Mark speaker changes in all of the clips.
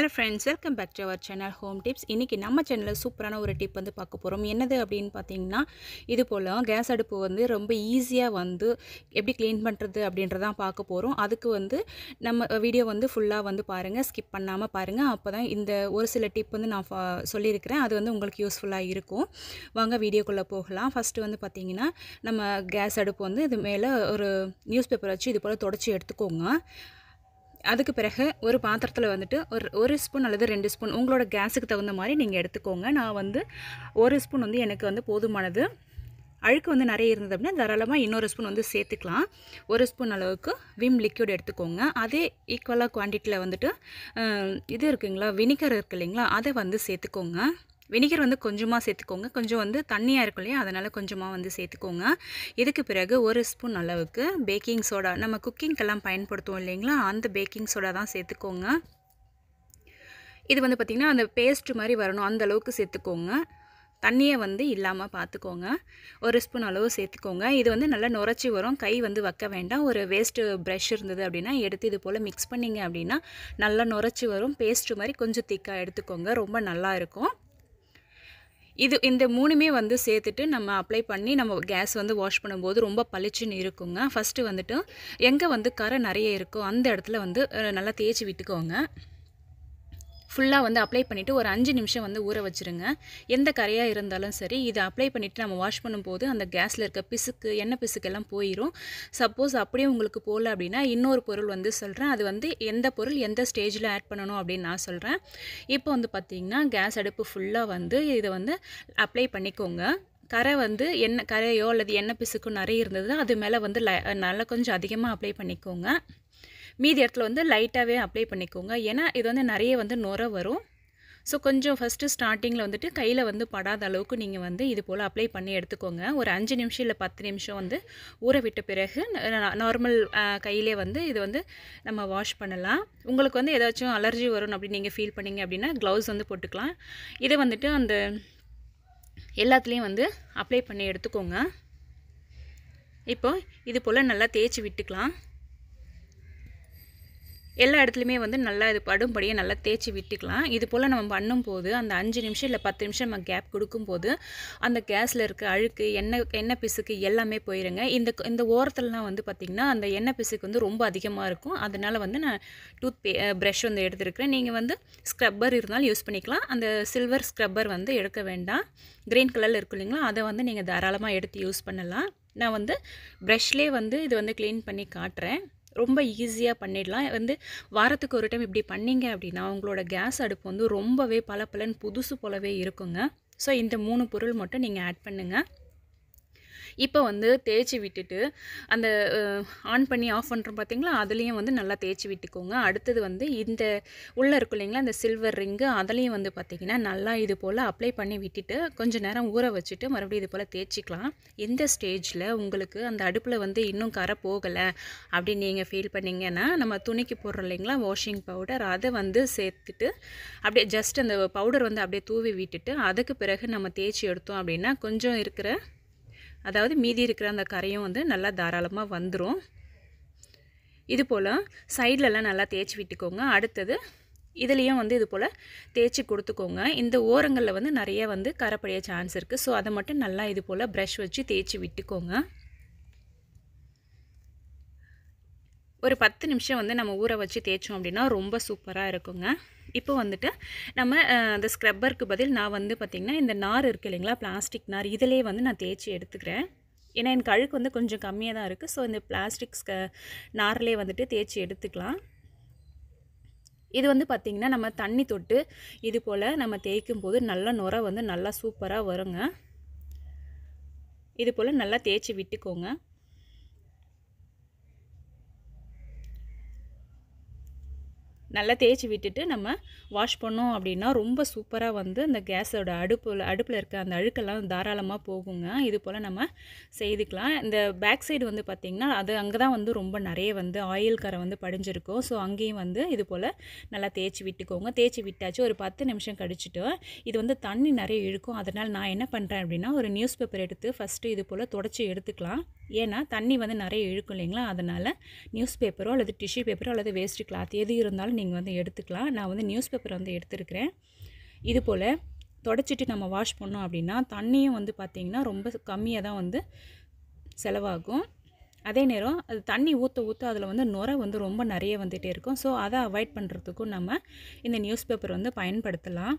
Speaker 1: Hello friends, welcome back to our channel Home Tips. இன்னைக்கு நம்ம சேனல்ல சூப்பரான ஒரு டிப் வந்து பார்க்க போறோம். என்னது அப்படினு பாத்தீங்கன்னா, இது போல கேஸ் அடுப்பு வந்து ரொம்ப ஈஸியா வந்து எப்படி க்ளீன் பண்றது அப்படின்றத பார்க்க போறோம். அதுக்கு வந்து நம்ம வீடியோ வந்து ஃபுல்லா வந்து பாருங்க, ஸ்கிப் பண்ணாம பாருங்க. அப்பதான் இந்த ஒரு சில டிப் வந்து நான் சொல்லி இருக்கேன். அது வந்து உங்களுக்கு யூஸ்ஃபுல்லா இருக்கும். வாங்க வீடியோக்குள்ள போகலாம். ஃபர்ஸ்ட் வந்து பாத்தீங்கன்னா, நம்ம கேஸ் அடுப்பு வந்து இது மேல ஒரு நியூஸ் பேப்பர் வச்சு இது போல தொடச்சி எடுத்துக்கோங்க. அதுக்கு பிறகு ஒரு பாத்திரத்துல வந்துட்டு ஒரு ஸ்பூன் அல்லது 2 ஸ்பூன் உங்களோட கேஸுக்கு தகுந்த மாதிரி நீங்க எடுத்துக்கோங்க. நான் வந்து 1 ஸ்பூன் வந்து எனக்கு வந்து போதுமானது. அழுக்கு வந்து நிறைய இருந்தது அப்படினா தாராளமா இன்னொரு ஸ்பூன் வந்து சேர்த்துக்கலாம். 1 ஸ்பூன் அளவுக்கு விம் லிக்விட் எடுத்துக்கோங்க. அதே ஈக்குவலா குவாண்டிட்டில வந்துட்டு இது இருக்குங்களா, வினிகர் இருக்கு இல்லைங்களா, அதை வந்து சேர்த்துக்கோங்க. வினிகர் வந்து கொஞ்சமா சேர்த்துக்கோங்க. கொஞ்சம் வந்து தண்ணியா இருக்கும் இல்லையா, அதனால கொஞ்சமா வந்து சேர்த்துக்கோங்க. இதுக்கு பிறகு 1 ஸ்பூன் அளவுக்கு பேக்கிங் சோடா, நம்ம குக்கிங்க்கெல்லாம் பயன்படுத்துவோம் இல்லைங்களா, அந்த பேக்கிங் சோடா தான் சேர்த்துக்கோங்க. இது வந்து பார்த்திங்கன்னா அந்த பேஸ்ட் மாதிரி வரணும், அந்த அளவுக்கு சேர்த்துக்கோங்க. தண்ணியை வந்து இல்லாமல் பார்த்துக்கோங்க. 1 ஸ்பூன் அளவு சேர்த்துக்கோங்க. இது வந்து நல்லா நுரைச்சி வரும், கை வந்து வைக்க வேண்டாம். ஒரு வேஸ்ட்டு ப்ரஷ் இருந்தது அப்படின்னா எடுத்து இது போல் மிக்ஸ் பண்ணிங்க அப்படின்னா நல்லா நுரைச்சி வரும். பேஸ்ட்டு மாதிரி கொஞ்சம் திக்காக எடுத்துக்கோங்க, ரொம்ப நல்லா இருக்கும். இந்த மூணுமே வந்து சேர்த்துட்டு நம்ம அப்ளை பண்ணி நம்ம கேஸ் வந்து வாஷ் பண்ணும்போது ரொம்ப பளிச்சுன்னு இருக்குங்க. ஃபஸ்ட்டு வந்துட்டு எங்கே வந்து கரை நிறைய இருக்கோ அந்த இடத்துல வந்து நல்லா தேய்ச்சி விட்டுக்கோங்க. ஃபுல்லாக வந்து அப்ளை பண்ணிவிட்டு ஒரு 5 நிமிஷம் வந்து ஊற வச்சுருங்க. எந்த கரையாக இருந்தாலும் சரி, இதை அப்ளை பண்ணிவிட்டு நம்ம வாஷ் பண்ணும்போது அந்த கேஸில் இருக்க பிசுக்கு, எண்ணெய் பிசுக்கெல்லாம் போயிடும். சப்போஸ் அப்படியே உங்களுக்கு போகல அப்படின்னா இன்னொரு பொருள் வந்து சொல்கிறேன். அது வந்து எந்த பொருள் எந்த ஸ்டேஜில் ஆட் பண்ணணும் அப்படின்னு நான் சொல்கிறேன். இப்போ வந்து பார்த்திங்கன்னா கேஸ் அடுப்பு ஃபுல்லாக வந்து இதை வந்து அப்ளை பண்ணிக்கோங்க. கரை வந்து கரையோ அல்லது எண்ணெய் பிசுக்கோ நிறைய இருந்தது, அது மேலே வந்து நல்லா கொஞ்சம் அதிகமாக அப்ளை பண்ணிக்கோங்க. மீதி இடத்துல வந்து லைட்டாகவே அப்ளை பண்ணிக்கோங்க. ஏன்னா இது வந்து நிறைய வந்து நுரை வரும். ஸோ கொஞ்சம் ஃபஸ்ட்டு ஸ்டார்டிங்கில் வந்துட்டு கையில் வந்து படாத அளவுக்கு நீங்கள் வந்து இது போல் அப்ளை பண்ணி எடுத்துக்கோங்க. ஒரு 5 நிமிஷம் இல்லை 10 நிமிஷம் வந்து ஊற விட்ட பிறகு நார்மல் கையிலே வந்து இது வந்து நம்ம வாஷ் பண்ணலாம். உங்களுக்கு வந்து ஏதாச்சும் அலர்ஜி வரும் அப்படின்னு நீங்கள் ஃபீல் பண்ணிங்க அப்படின்னா க்ளவுஸ் வந்து போட்டுக்கலாம். இதை வந்துட்டு அந்த எல்லாத்துலேயும் வந்து அப்ளை பண்ணி எடுத்துக்கோங்க. இப்போ இது போல் நல்லா தேய்ச்சி விட்டுக்கலாம். எல்லா இடத்துலையுமே வந்து நல்லா இது படும்படியே நல்லா தேய்ச்சி விட்டுக்கலாம். இது போல் நம்ம பண்ணும்போது அந்த 5 நிமிஷம் இல்லை 10 நிமிஷம் நம்ம கேப் கொடுக்கும்போது அந்த கேஸில் இருக்க அழுக்கு, எண்ணெய் பிசுக்கு எல்லாமே போயிருங்க. இந்த ஓரத்துலலாம் வந்து பார்த்திங்கன்னா அந்த எண்ணெய் பிசுக்கு வந்து ரொம்ப அதிகமாக இருக்கும். அதனால் வந்து நான் ப்ரஷ் வந்து எடுத்துருக்கிறேன். நீங்கள் வந்து ஸ்க்ரப்பர் இருந்தாலும் யூஸ் பண்ணிக்கலாம். அந்த சில்வர் ஸ்க்ரப்பர் வந்து எடுக்க வேண்டாம். க்ரீன் கலரில் இருக்கும் இல்லைங்களா, அதை வந்து நீங்கள் தாராளமாக எடுத்து யூஸ் பண்ணலாம். நான் வந்து ப்ரஷ்லேயே வந்து இது வந்து க்ளீன் பண்ணி காட்டுறேன். ரொம்ப ஈஸியாக பண்ணிடலாம். வந்து வாரத்துக்கு ஒரு டைம் இப்படி பண்ணிங்க அப்படின்னா உங்களோட கேஸ் அடுப்பு வந்து ரொம்பவே பளபளன்னு புதுசு போலவே இருக்குங்க. ஸோ இந்த 3 பொருள் மட்டும் நீங்கள் ஆட் பண்ணுங்கள். இப்போ வந்து தேய்ச்சி விட்டுட்டு அந்த ஆன் பண்ணி ஆஃப் பண்ணுறோம் பார்த்திங்களா, அதுலேயும் வந்து நல்லா தேய்ச்சி விட்டுக்கோங்க. அடுத்தது வந்து இந்த உள்ளே இருக்கும் இல்லைங்களா இந்த சில்வர் ரிங்கு, அதுலேயும் வந்து பார்த்திங்கன்னா நல்லா இது போல் அப்ளை பண்ணி விட்டுட்டு கொஞ்சம் நேரம் ஊற வச்சுட்டு மறுபடியும் இது போல் தேய்ச்சிக்கலாம். இந்த ஸ்டேஜில் உங்களுக்கு அந்த அடுப்பில் வந்து இன்னும் கரை போகலை அப்படின்னு நீங்கள் ஃபீல் பண்ணிங்கன்னா நம்ம துணிக்கு போடுறோம் இல்லைங்களா வாஷிங் பவுடர், அதை வந்து சேர்த்துட்டு அப்படியே ஜஸ்ட் அந்த பவுடர் வந்து அப்படியே தூவி விட்டுட்டு அதுக்கு பிறகு நம்ம தேய்ச்சி எடுத்தோம் அப்படின்னா கொஞ்சம் இருக்கிற அதாவது மீதி இருக்கிற அந்த கரையும் வந்து நல்லா தாராளமாக வந்துடும். இது போல் சைட்லலாம் நல்லா தேய்ச்சி விட்டுக்கோங்க. அடுத்தது இதுலேயும் வந்து இது போல் தேய்ச்சி கொடுத்துக்கோங்க. இந்த ஓரங்களில் வந்து நிறைய வந்து கரைப்படைய சான்ஸ் இருக்குது. ஸோ அதை மட்டும் நல்லா இது போல் ப்ரஷ் வச்சு தேய்ச்சி விட்டுக்கோங்க. ஒரு 10 நிமிஷம் வந்து நம்ம ஊற வச்சு தேய்ச்சோம் அப்படின்னா ரொம்ப சூப்பராக இருக்குங்க. இப்போ வந்துட்டு நம்ம அந்த ஸ்க்ரப்பருக்கு பதில் நான் வந்து பார்த்திங்கன்னா இந்த நார் இருக்குது இல்லைங்களா, பிளாஸ்டிக் நார், இதிலே வந்து நான் தேய்ச்சி எடுத்துக்கிறேன். ஏன்னா எனக்கு அழுக்கு வந்து கொஞ்சம் கம்மியாக தான் இருக்குது. ஸோ இந்த பிளாஸ்டிக் நார்லேயே வந்துட்டு தேய்ச்சி எடுத்துக்கலாம். இது வந்து பார்த்திங்கன்னா நம்ம தண்ணி தொட்டு இது போல் நம்ம தேய்க்கும் போது நல்லா நுரை வந்து நல்லா சூப்பராக வருங்க. இது போல் நல்லா தேய்ச்சி விட்டுக்கோங்க. நல்லா தேய்ச்சி விட்டுட்டு நம்ம வாஷ் பண்ணோம் அப்படின்னா ரொம்ப சூப்பராக வந்து அந்த கேஸோட அடுப்பில் இருக்க அந்த அழுக்கெல்லாம் தாராளமாக போகுங்க. இது போல் நம்ம செய்துக்கலாம். இந்த பேக் சைடு வந்து பார்த்திங்கன்னா அங்கே தான் வந்து ரொம்ப நிறைய வந்து ஆயில் கரை வந்து படிஞ்சிருக்கும். ஸோ அங்கேயும் வந்து இது போல் நல்லா தேய்ச்சி விட்டுக்கோங்க. தேய்ச்சி விட்டாச்சு. ஒரு 10 நிமிஷம் கழிச்சுட்டு இது வந்து தண்ணி நிறைய இழுக்கும். அதனால் நான் என்ன பண்ணுறேன் அப்படின்னா ஒரு நியூஸ் பேப்பர் எடுத்து ஃபஸ்ட்டு இது போல் தொடச்சி எடுத்துக்கலாம். ஏன்னா தண்ணி வந்து நிறைய இழுக்கும் இல்லைங்களா, அதனால் நியூஸ் பேப்பரோ அல்லது டிஷ்யூ பேப்பரோ அல்லது வேஸ்ட் கிளாத் எது இருந்தாலும் நீங்கள் வந்து எடுத்துக்கலாம். நான் வந்து நியூஸ் பேப்பர் வந்து எடுத்துருக்கிறேன். இது போல் தொடச்சிட்டு நம்ம வாஷ் பண்ணோம் அப்படின்னா தண்ணியும் வந்து பார்த்திங்கன்னா ரொம்ப கம்மியாக தான் வந்து செலவாகும். அதே நேரம் அது தண்ணி ஊற்ற அதில் வந்து நுரை வந்து ரொம்ப நிறைய வந்துகிட்டே இருக்கும். ஸோ அதை அவாய்ட் பண்ணுறதுக்கும் நம்ம இந்த நியூஸ் பேப்பர் வந்து பயன்படுத்தலாம்.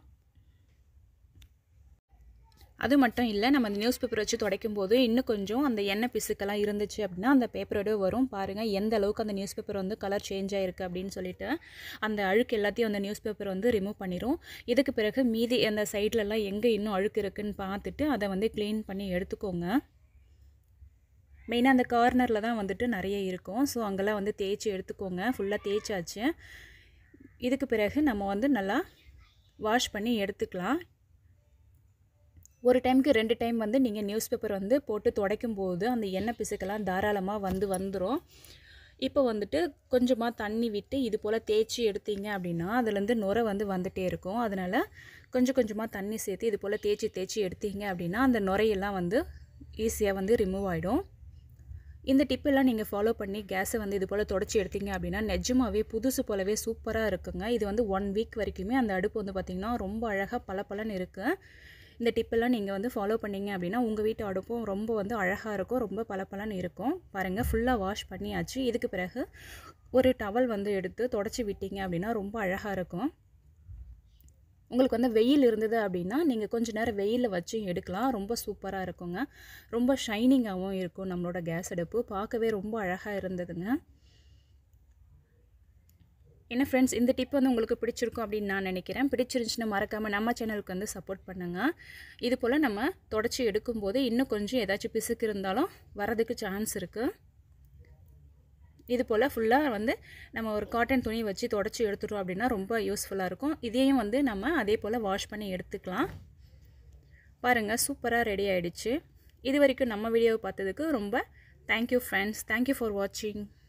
Speaker 1: அது மட்டும் இல்லை, நம்ம அந்த நியூஸ் பேப்பர் வச்சு துடைக்கும் போது இன்னும் கொஞ்சம் அந்த எண்ணெய் பிசுக்கெல்லாம் இருந்துச்சு அப்படின்னா அந்த பேப்பரோட வரும். பாருங்கள் எந்த அளவுக்கு அந்த நியூஸ் பேப்பர் வந்து கலர் சேஞ்ச் ஆகிருக்கு அப்படின்னு சொல்லிட்டு அந்த அழுக்கு எல்லாத்தையும் அந்த நியூஸ் பேப்பர் வந்து ரிமூவ் பண்ணிடும். இதுக்கு பிறகு மீதி அந்த சைட்லலாம் எங்கே இன்னும் அழுக்கு இருக்குதுன்னு பார்த்துட்டு அதை வந்து க்ளீன் பண்ணி எடுத்துக்கோங்க. மெயினாக அந்த கார்னரில் தான் வந்துட்டு நிறைய இருக்கும். ஸோ அங்கெல்லாம் வந்து தேய்ச்சி எடுத்துக்கோங்க. ஃபுல்லாக தேய்ச்சாச்சு. இதுக்கு பிறகு நம்ம வந்து நல்லா வாஷ் பண்ணி எடுத்துக்கலாம். ஒரு டைமுக்கு 2 டைம் வந்து நீங்கள் நியூஸ் பேப்பர் வந்து போட்டு துடைக்கும் போது அந்த எண்ணெய் பிசுக்கெல்லாம் தாராளமாக வந்துடும். இப்போ வந்துட்டு கொஞ்சமாக தண்ணி விட்டு இது போல் தேய்ச்சி எடுத்தீங்க அப்படின்னா அதுலேருந்து நுரை வந்து வந்துகிட்டே இருக்கும். அதனால் கொஞ்சமாக தண்ணி சேர்த்து இது போல் தேய்ச்சி எடுத்தீங்க அப்படின்னா அந்த நுரையெல்லாம் வந்து ஈஸியாக வந்து ரிமூவ் ஆகிடும். இந்த டிப்பெல்லாம் நீங்கள் ஃபாலோ பண்ணி கேஸை வந்து இது போல் தொடச்சி எடுத்தீங்க அப்படின்னா நிஜமாகவே புதுசு போலவே சூப்பராக இருக்குங்க. இது வந்து 1 வீக் வரைக்குமே அந்த அடுப்பு வந்து பார்த்திங்கன்னா ரொம்ப அழகாக பளபளன்னு இருக்குது. இந்த டிப்பெல்லாம் நீங்கள் வந்து ஃபாலோ பண்ணிங்க அப்படின்னா உங்கள் வீட்டு அடுப்பும் ரொம்ப வந்து அழகாக இருக்கும், ரொம்ப பளபளன்னு இருக்கும். பாருங்கள் ஃபுல்லாக வாஷ் பண்ணியாச்சு. இதுக்கு பிறகு ஒரு டவல் வந்து எடுத்து தொடச்சி விட்டீங்க அப்படின்னா ரொம்ப அழகாக இருக்கும். உங்களுக்கு வந்து வெயில் இருந்தது அப்படின்னா நீங்கள் கொஞ்சம் நேரம் வெயிலில் வச்சு எடுக்கலாம். ரொம்ப சூப்பராக இருக்குங்க. ரொம்ப ஷைனிங்காகவும் இருக்கும். நம்மளோட கேஸ் அடுப்பு பார்க்கவே ரொம்ப அழகாக இருந்ததுங்க. என்ன ஃப்ரெண்ட்ஸ், இந்த டிப் வந்து உங்களுக்கு பிடிச்சிருக்கும் அப்படின்னு நான் நினைக்கிறேன். பிடிச்சிருந்துச்சுன்னா மறக்காமல் நம்ம சேனலுக்கு வந்து சப்போர்ட் பண்ணுங்கள். இது போல் நம்ம தொடச்சி எடுக்கும்போது இன்னும் கொஞ்சம் ஏதாச்சும் பிசுக்கு இருந்தாலும் வரதுக்கு சான்ஸ் இருக்குது. இது போல் ஃபுல்லாக வந்து நம்ம ஒரு காட்டன் துணி வச்சு தொடச்சி எடுத்துட்டோம் அப்படின்னா ரொம்ப யூஸ்ஃபுல்லாக இருக்கும். இதையும் வந்து நம்ம அதே போல் வாஷ் பண்ணி எடுத்துக்கலாம். பாருங்கள் சூப்பராக ரெடி ஆகிடுச்சு. இது வரைக்கும் நம்ம வீடியோவை பார்த்ததுக்கு ரொம்ப தேங்க்யூ ஃப்ரெண்ட்ஸ். தேங்க்யூ ஃபார் வாட்சிங்.